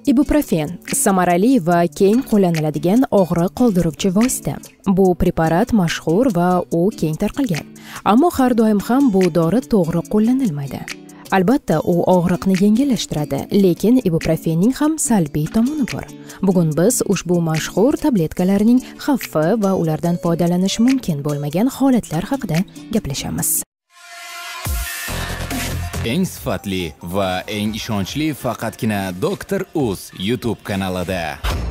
Ibuprofen samarali va keng qo'llaniladigan og'riq qoldiruvchi vosita. Bu preparat mashhur va u keng tarqalgan. Ammo har doim ham bu dori to'g'ri qo'llanilmaydi. Albatta, u og'riqni yengillashtiradi, lekin ibuprofenning ham salbiy tomoni bor. Bugun biz ushbu mashhur tabletkalarning xavfi va ulardan foydalanish mumkin bo'lmagan holatlar haqida gaplashamiz. Eng sifatli va eng ishonchli faqatgina Dr. Uz YouTube kanalida.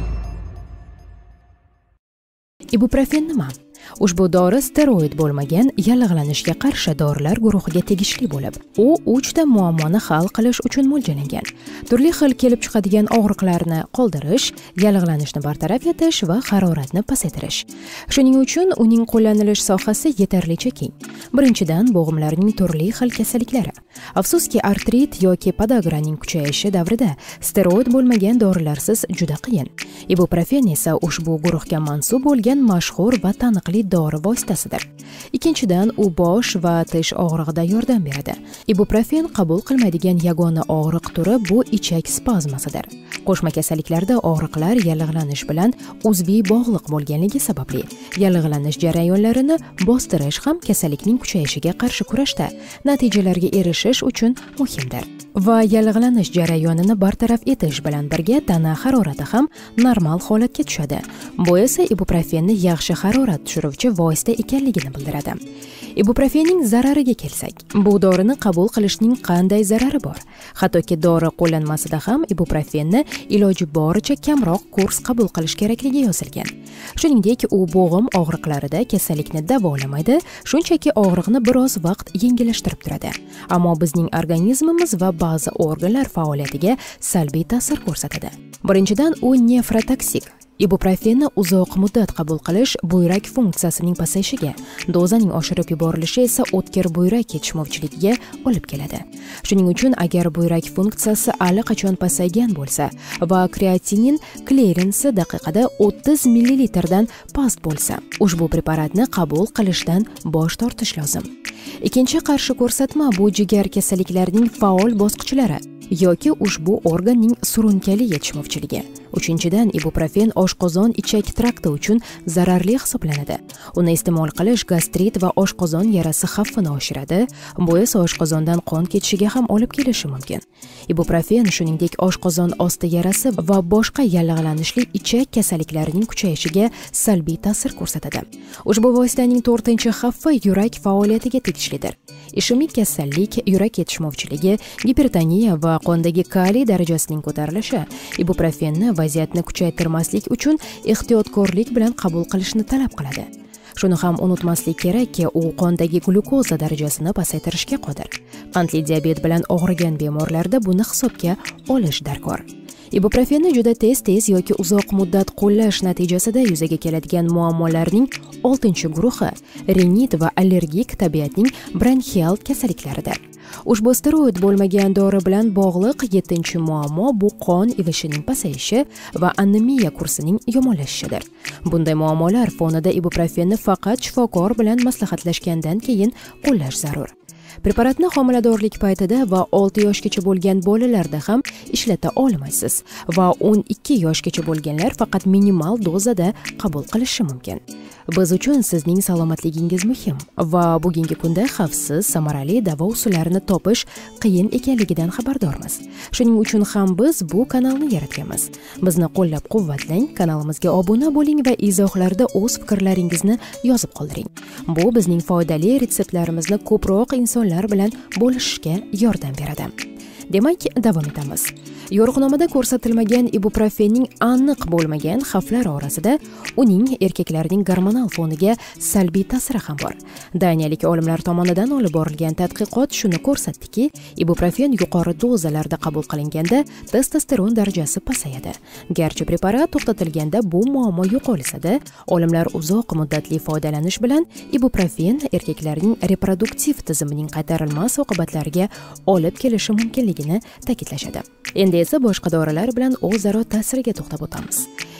Ibuprofen nima? Ushbu dori steroid bo'lmagan yallig'lanishga qarshi dorilar guruhiga tegishli bo'lib, u 3 ta muammoni hal qilish uchun mo'ljallangan. Turli xil kelib chiqadigan og'riqlarni qoldirish, yallig'lanishni bartaraf etish va haroratni pasaytirish. Shuning uchun uning qo'llanilish sohasi yetarlicha keng. Birinchidan, bo'g'imlarning turli xil kasalliklari. Afsuski, artrit yoki podagraning kuchayishi davrida steroid bo'lmagan dorilarsiz juda qiyin. Ibuprofen esa ushbu guruhga mansub bo'lgan mashhur va taniqli dori vositasidir. Ikkinchidan, u bosh va tish og'rig'ida yordam beradi. Ibuprofen qabul qilmaydigan yagona og'riq turi bu ichak spazmasidir. Qo'shma kasalliklarda og'riqlar yallig'lanish bilan uzviy bog'liq bo'lganligi sababli yallig'lanish jarayonlarini bostirish ham kasallikning kuchayishiga qarshi kurashda natijalarga erishish uchun muhimdir. Va yallig'lanish jarayonini bartaraf etish bilan birga tana harorati ham normal holatga tushadi. Bu esa ibuprofenni yaxshi harorat tushiruvchi vosita ekanligini bildiradi. Ibuprofenning zarariga kelsak, bu dorini qabul qilishning qanday zarari bor? Hattoki dori qo'llanmasida ham ibuprofenni iloji boricha kamroq kurs qabul qilish kerakligi yozilgan. Shuningdek, u bo'g'im og'riqlarida kasallikni davolamaydi, shunchaki og'riqni biroz vaqt yengillashtirib turadi. Ammo bizning organizmimiz va ba'zi organlar faoliyatiga salbiy ta'sir ko'rsatadi. Birinchidan, u nefrotoksik. Ibuprofenni uzoq muddat qabul qilish buyrak funksiyasining pasayishiga, dozaning oshirib yuborilishi esa o'tkir buyrak yetishmovchiligiga olib keladi. Shuning uchun agar buyrak funksiyasi allaqachon pasaygan bo'lsa va kreatinin klerensi daqiqada 30 ml dan past bo'lsa, ushbu preparatni qabul qilishdan bosh tortish lozim. Ikkinchi qarshi ko'rsatma bu jigar kasalliklarining faol bosqichlari yoki ushbu organning surunkali yetishmovchiligi. Uchinchidan, ibuprofen oshqozon ichak trakti uchun zararli hisoblanadi. Uni iste'mol qilish gastrit va oshqozon yarasi xavfini oshiradi. Bu esa oshqozondan qon ketishiga ham olib kelishi mumkin. Ibuprofen shuningdek oshqozon osti yarasi va boshqa yallig'lanishli ichak kasalliklarining kuchayishiga salbiy ta'sir ko'rsatadi. Ushbu vositaning 4-xavfi yurak faoliyatiga tegishlidir. Ishemik kasallik, yurak yetishmovchiligi, gipertoniya va qondagi kaliy darajasining ko'tarilishi ibuprofenni vaziyatni kuchaytirmaslik uchun ehtiyotkorlik bilan qabul qilishni talab qiladi. Shuni ham unutmaslik kerakki, u qondagi glyukoza darajasini pasaytirishga qodir. Qandli diabet bilan og'rigan bemorlarda buni hisobga olish darkor. Ibuprofenni juda tez yoki uzoq muddat qo'llash natijasida yuzaga keladigan muammolarning 6-guruhi rinit va allergik tabiatning bronxial kasalliklaridir. Ushbu steroid bo'lmagan dori bilan bog'liq 7-muammo bu qon ivishining pasayishi va anemiya kursining yomonlashishidir. Bunday muammolar fonida ibuprofenni faqat shifokor bilan maslahatlashgandan keyin qo'llash zarur. Preparatni homiladorlik paytida va 6 yoshgacha bo'lgan bolalarda ham ishlata olmaysiz va 12 yoshgacha bo'lganlar faqat minimal dozada qabul qilishi mumkin. Biz uchun sizning salomatligingiz muhim va bugungi kunda xavfsiz, samarali davo usullarini topish qiyin ekanligidan xabardormiz. Shuning uchun ham biz bu kanalni yaratganmiz. Bizni qo'llab-quvvatlang, kanalimizga obuna bo'ling va izohlarda o'z fikrlaringizni yozib qoldiring. Bu bizning foydali retseptlarimizni ko'proq insonlar bilan bo'lishishga yordam beradi. Demak, davom etamiz. Yo'riqnomada ko'rsatilmagan ibuprofenning aniq bo'lmagan xavflari orasida uning erkaklarning gormonal foniga salbiy ta'siri ham bor. Daniyalik olimlar tomonidan olib borilgan tadqiqot shuni ko'rsatdiki, ibuprofen yuqori dozalarda qabul qilinganda testosteron darajasi pasayadi. Garchi preparat to'xtatilganda bu muammo yo'qolsa-da, olimlar uzoq muddatli foydalanish bilan ibuprofen erkaklarning reproduktiv tizimining qaytarilmas oqibatlariga olib kelishi mumkinligini ta'kidlashadi. Endi esa boshqa dorilar bilan o'zaro ta'siriga to'xtab o'tamiz.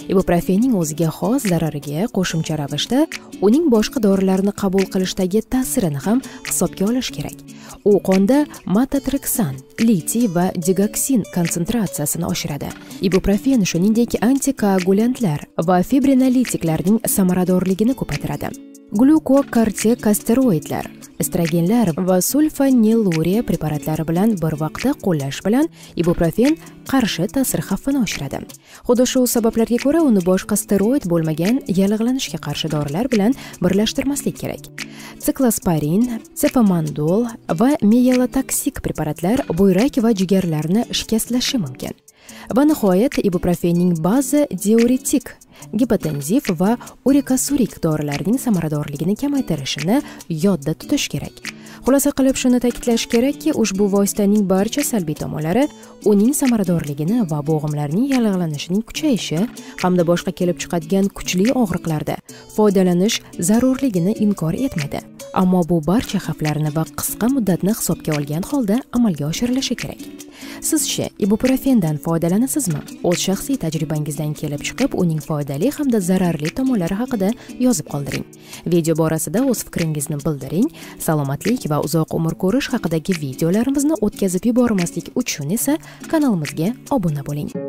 Ibuprofenning o'ziga xos zarariga qo'shimcha ravishda uning boshqa dorilarni qabul qilishdagi ta'sirini ham hisobga olish kerak. U qonda metatrexan, litiy va digoksin konsentratsiyasini oshiradi. Ibuprofen shuningdek antikoagulantlar va fibrinolitiklarning samaradorligini ko'paytiradi. Glukokortikosteroidlar, estrogenlar va sulfoniluriya preparatlari bilan bir vaqtda qo'llash bilan ibuprofen qarshi ta'sir xavfini oshiradi. Xudo shu sabablarga ko'ra uni boshqa steroid bo'lmagan yallig'lanishga qarshi dorilar bilan birlashtirmaslik kerak. Siklosporin, cefamandol va melotoksik preparatlar buyrak va jigarlarni shikastlashi mumkin. Va nihoyat ibuprofenning ba'zi diuretik, gipotenziv va urikasurik dorilarning samaradorligini kamaytirishini yodda tutish kerak. Xulosa qilib shuni ta'kidlash kerakki, ushbu vositaning barcha salbiy tomonlari uning samaradorligini va bo'g'imlarning yallig'lanishining kuchayishi hamda boshqa kelib chiqadigan kuchli og'riqlarda foydalanish zarurligini inkor etmaydi. Ammo bu barcha xavflarni va qisqa muddatni hisobga olgan holda amalga oshirilishi kerak. Siz-chi, ibuprofendan foydalanasizmi? O'z shaxsiy tajribangizdan kelib chiqib, uning foydali hamda zararli tomonlari haqida yozib qoldiring. Video borasida o'z fikringizni bildiring. Salomatlik va uzoq umr ko'rish haqidagi videolarimizni o'tkazib yubormaslik uchun esa kanalimizga obuna bo'ling.